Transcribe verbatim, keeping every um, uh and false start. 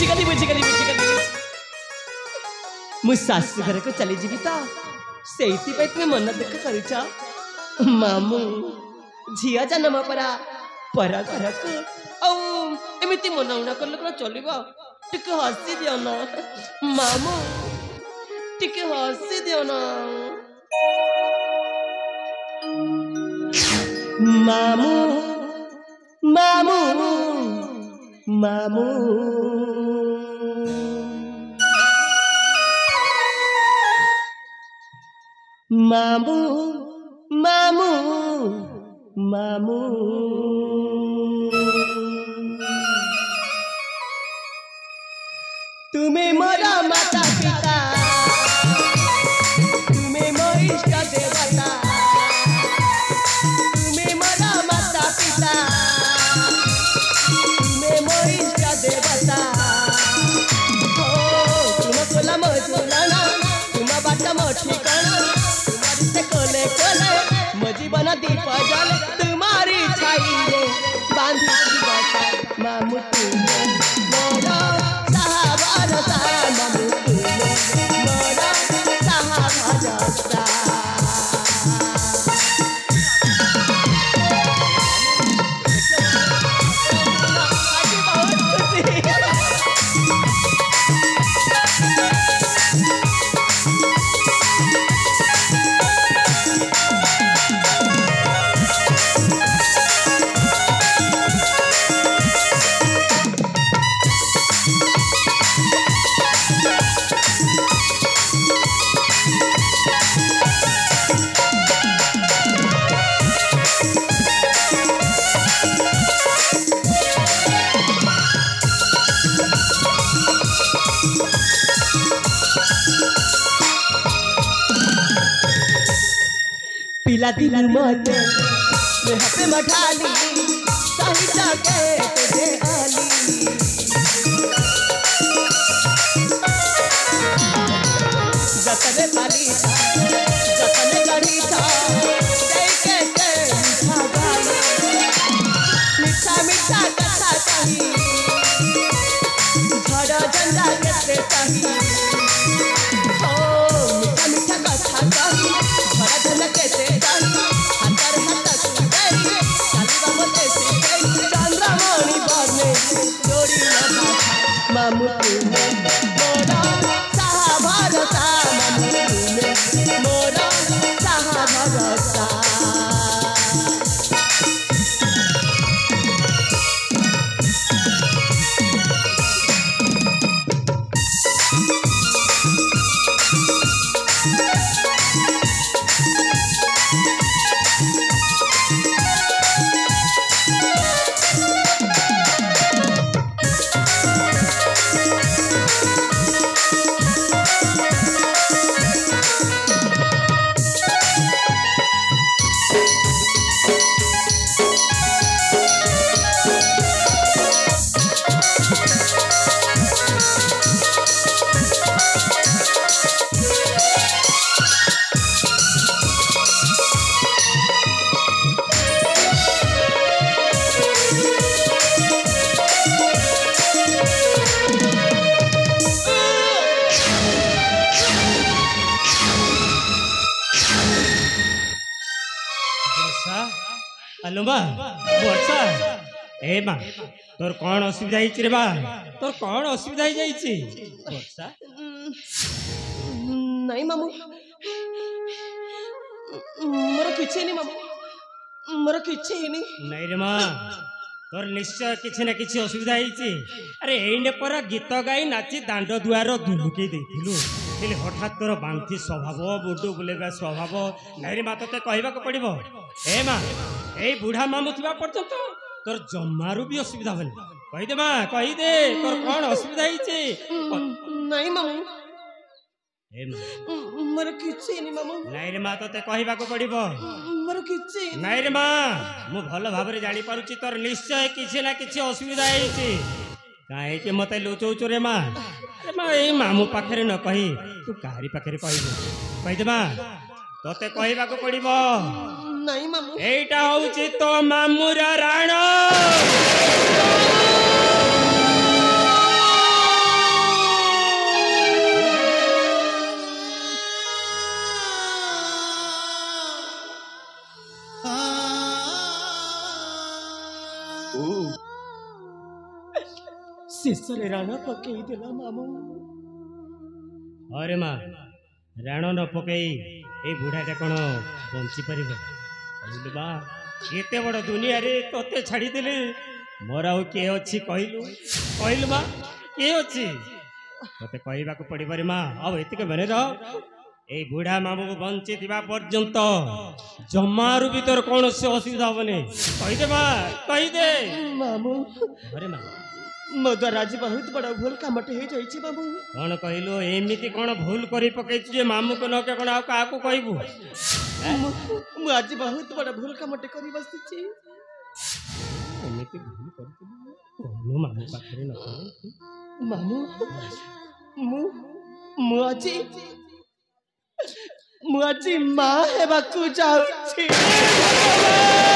बुझीगली बुझीगली बुझीगली मु सासु घर को चली जीवी तो सेती पे तुम मन दुख करूछ मामू झिया जन्म परा पर घर को औ एमिति मन उना करले कोन चलिबो टिके हसी दियो ना मामू टिके हसी दियो ना मामू मामू मामू मामू मामू मामू तुम्हें मोरा माता पिता तुम्हें मोर इष्ट देवता तुम्हें मोरा माता पिता तुम्हें मोर इष्ट देवता हो तुम कोला मो झुलाना तुम बाट मो ठिकाना तुम्हारी से कोले कोले मो जीवन दीप जल तुम्हारी छाई रे बांधी बसा मामू तुम मोरा पिला दिन मते मैं हाथे मठाली सही जाके तुझे आली जतने पाली था जतने गड़ी था के के के मीठा गाली मीठा मीठा कथा कही झड़ झंडा कैसे सही ओ मीठा मीठा कथा कही झड़ झंडा कैसे मामू तुम्हें मोरा साहा भरोसा मामू तुम्हें मोरा साहा भरोसा बा वर्षा ए बा तोर कौन असुविधा रे बा तोर कौन असुविधा वर्षा नहीं मामू मोर किछि नहीं मामू मोर किछि नहीं नहीं रे मां तोर निश्चय किछि ना किछि असुविधा अरे एने पर गीत गाई नाची दांड दुआर दुलुके देथिलु हेले हठात तोर बांथी स्वभाव बुडू बुलेगा स्वभाव नहीं रे मां तते कहबा को पड़िबो ए मां ए बुढ़ा मामू थिबा पर्यंत तोर जम्मारू भी असुविधा होले कहि दे मां कहि दे तोर कोन असुविधा नहीं मामू ए मां मोर किछि नहीं मामू नहीं रे मां तते कहबा को पड़िबो मोर किछि नहीं रे मां मु भलो भाबरे जानि पारुची तोर निश्चय किछि ना किछि असुविधा हेछि काहे के मते लुचौचो रे मां रे मां ए मामू पाखरे न कहि तू काहारी पाखरे कहबो कहि दे मां तते कहबा को पड़िबो नहीं मामू एटा होउची तो मामूरा राणो ଶେଷରେ ରାଣ ପକେଇ ଦେଲା ମାମୁଁ। अरे माँ राण न पकई ए बुढ़ाटा कौन बंची पार बा एते बड़ दुनिया रे तोते छाड़ी देले मोर आउ के अच्छी कहलु कहलु माँ के अच्छी तोते कहवाक पड़े रे माँ अब एतिक मन रह ए बुढ़ा मामू को बंची थिबा पर्यंत जमारू भी तोर कौन से असुविधा हेनी कहीदे माँ कहीदे मामू। अरे माँ मो द्वारा आज बहुत बड़ा भूल कामटे हो जाइए बाबू। कौन कहलु एमती कौन भूल कर पकई मामू को नके कौन आउ का कहबू मु आज बहुत बड़ा भूल कामटे कर बसिची। एमती भूल करथिलु कोनो मामू पाखरे न मामू मु मु आज मु आज माँ हेबाकू जाउछी।